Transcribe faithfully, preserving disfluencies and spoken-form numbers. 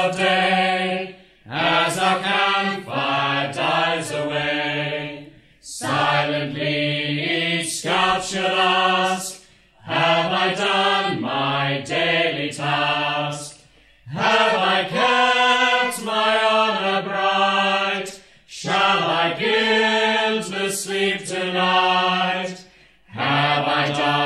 of day, as our campfire dies away. Silently each scout should ask, have I done my daily task? Have I kept my honour bright? Shall I guiltless sleep tonight? Have I done